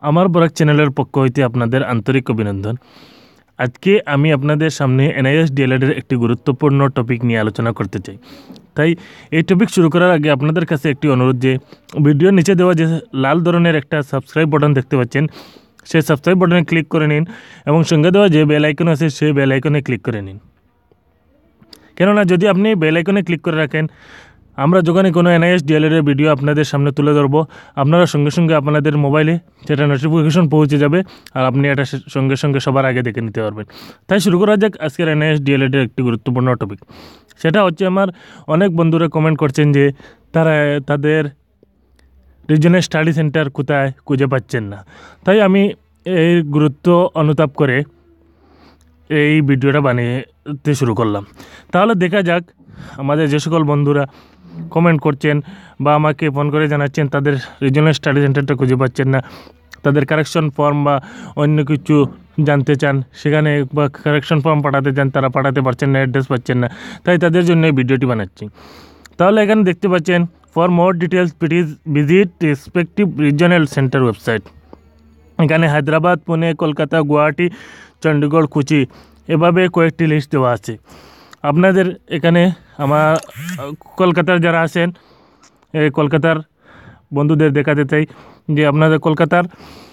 আমার বরাক চ্যানেলের পক্ষ হইতে আপনাদের আন্তরিক অভিনন্দন। আজকে আমি আপনাদের সামনে নিওস ডেলেডের একটি গুরুত্বপূর্ণ টপিক নিয়ে আলোচনা করতে চাই। তাই এই টপিক শুরু করার আগে আপনাদের কাছে একটি অনুরোধ যে ভিডিওর নিচে দেওয়া যে লাল ধরনের একটা সাবস্ক্রাইব বাটন দেখতে পাচ্ছেন, সেই সাবস্ক্রাইব বাটনে ক্লিক করে নিন এবং সঙ্গে দেওয়া যে বেল আইকন আছে সেই বেল আইকনে ক্লিক করে নিন। কেননা যদি আপনি বেল আইকনে ক্লিক করে রাখেন, আমরা যখনই কোনো নিওস ডেলেডের ভিডিও আপনাদের সামনে তুলে ধরবো, আপনারা সঙ্গে সঙ্গে আপনাদের মোবাইলে সেটা নোটিফিকেশন পৌঁছে যাবে আর আপনি এটা সঙ্গে সঙ্গে সবার আগে দেখে নিতে পারবেন। তাই শুরু করা যাক আজকের নিওস ডেলেডের একটি গুরুত্বপূর্ণ টপিক। সেটা হচ্ছে, আমার অনেক বন্ধুরা কমেন্ট করছেন যে তারা তাদের রিজনাল স্টাডি সেন্টার কোথায় খুঁজে পাচ্ছেন না। তাই আমি এই গুরুত্ব অনুতাপ করে এই ভিডিওটা বানাতে শুরু করলাম। তাহলে দেখা যাক আমাদের যে সকল বন্ধুরা কমেন্ট করছেন বা আমাকে ফোন করে জানাচ্ছেন তাদের রিজনাল স্টাডি সেন্টারটা খুঁজে পাচ্ছেন না, তাদের কারেকশন ফর্ম বা অন্য কিছু জানতে চান, সেখানে বা কারেকশন ফর্ম পাঠাতে চান, তারা পাঠাতে পারছেন না, অ্যাড্রেস পাচ্ছেন না। তাই তাদের জন্য এই ভিডিওটি বানাচ্ছি। তাহলে এখানে দেখতে পাচ্ছেন, for more details please visit respective regional centre website. এখানে হায়দ্রাবাদ, পুনে, কলকাতা, গুয়াহাটি, চণ্ডীগড়, কোচি এভাবে কয়েকটি লিস্ট দেওয়া আছে। আপনাদের এখানে আমার কলকাতার যারা আছেন, এই কলকাতার বন্ধুদের দেখাতে চাই যে আপনাদের কলকাতার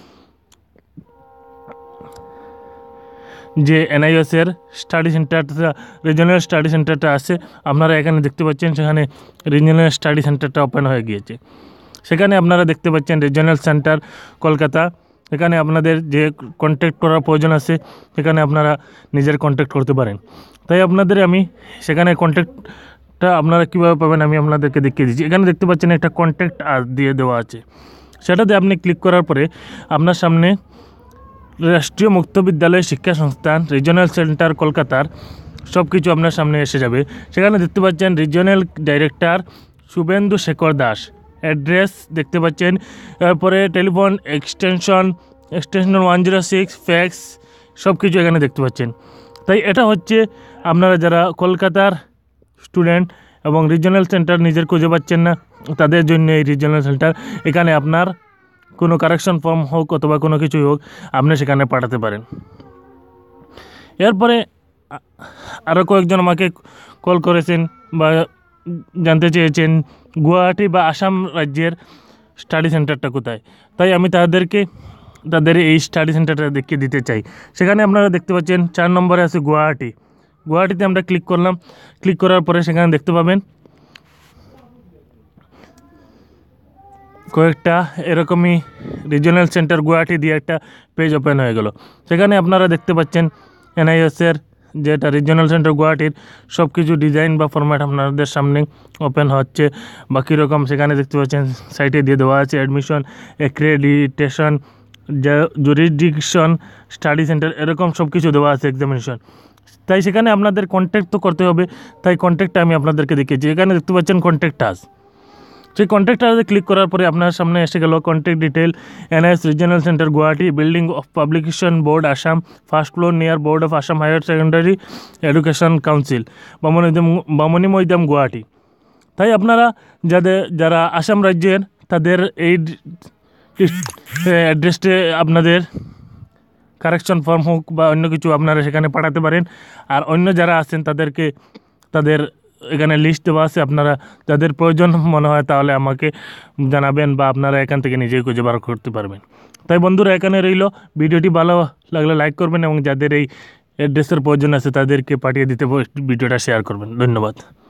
যে নিওসের স্টাডি সেন্টারটা, রিজনাল স্টাডি সেন্টারটা আছে, আপনারা এখানে দেখতে পাচ্ছেন সেখানে রিজনাল স্টাডি সেন্টারটা ওপেন হয়ে গিয়েছে। সেখানে আপনারা দেখতে পাচ্ছেন রিজনাল সেন্টার কলকাতা। এখানে আপনাদের যে কন্ট্যাক্ট করার প্রয়োজন আছে, সেখানে আপনারা নিজের কন্ট্যাক্ট করতে পারেন। তাই আপনাদের আমি সেখানে কন্ট্যাক্টটা আপনারা কীভাবে পাবেন আমি আপনাদেরকে দেখিয়ে দিচ্ছি। এখানে দেখতে পাচ্ছেন একটা কন্ট্যাক্ট আস দিয়ে দেওয়া আছে, সেটাতে আপনি ক্লিক করার পরে আপনার সামনে রাষ্ট্রীয় মুক্ত বিদ্যালয় শিক্ষা সংস্থান রিজনাল সেন্টার কলকাতার সব কিছু আপনার সামনে এসে যাবে। সেখানে দেখতে পাচ্ছেন regional director Shubhendu Shekhar Das, address দেখতে পাচ্ছেন, তারপরে টেলিফোন এক্সটেনশন 106, ফ্যাক্স সব কিছু এখানে দেখতে পাচ্ছেন। তাই এটা হচ্ছে আপনারা যারা কলকাতার স্টুডেন্ট এবং রিজনাল সেন্টার নিজের খুঁজে পাচ্ছেন না, তাদের জন্য এই রিজনাল সেন্টার। এখানে আপনার কোনো কারেকশন ফর্ম হোক অথবা কোনো কিছুই হোক, আপনি সেখানে পাঠাতে পারেন। এরপরে আরও কয়েকজন আমাকে কল করেছেন বা জানতে চেয়েছেন গুয়াহাটি বা আসাম রাজ্যের স্টাডি সেন্টারটা কোথায়। তাই আমি তাদেরকে তাদের এই স্টাডি সেন্টারটা দেখিয়ে দিতে চাই। সেখানে আপনারা দেখতে পাচ্ছেন 4 নম্বরে আছে গুয়াহাটি। গুয়াহাটিতে আমরা ক্লিক করলাম। ক্লিক করার পরে সেখানে দেখতে পাবেন কয়েকটা এরকমই রিজনাল সেন্টার গুয়াহাটি দিয়ে একটা পেজ ওপেন হয়ে গেল। সেখানে আপনারা দেখতে পাচ্ছেন নিওসের যেটা রিজনাল সেন্টার গুয়াহাটির সব কিছু ডিজাইন বা ফরম্যাট আপনাদের সামনে ওপেন হচ্ছে বা কীরকম সেখানে দেখতে পাচ্ছেন সাইটে দিয়ে দেওয়া আছে। Admission, accreditation, jurisdiction, study centre এরকম সব কিছু দেওয়া আছে, এক্সামিনেশন। তাই সেখানে আপনাদের কন্ট্যাক্ট তো করতে হবে, তাই কন্ট্যাক্টটা আমি আপনাদেরকে দেখিয়েছি। এখানে দেখতে পাচ্ছেন কন্ট্যাক্ট আস। সেই কন্ট্যাক্টটাতে ক্লিক করার পরে আপনার সামনে এসে গেল contact detail, NIOS regional centre Guwahati, building of publication board Assam, first floor near board of Assam higher secondary education council, Bamuni Maidam Guwahati. তাই আপনারা যারা আসাম রাজ্যের, তাদের এই অ্যাড্রেসে আপনাদের কারেকশন ফর্ম হোক বা অন্য কিছু আপনারা সেখানে পাঠাতে পারেন। আর অন্য যারা আছেন তাদেরকে তাদের এখানে লিস্ট দেওয়া আছে, আপনারা যাদের প্রয়োজন মনে হয় তাহলে আমাকে জানাবেন বা আপনারা এখান থেকে নিজেই খুঁজে বার করতে পারবেন। তাই বন্ধুরা এখানে রইল, ভিডিওটি ভালো লাগলে লাইক করবেন এবং যাদের এই অ্যাড্রেসের প্রয়োজন আছে তাদেরকে পাঠিয়ে দিতে ভিডিওটা শেয়ার করবেন। ধন্যবাদ।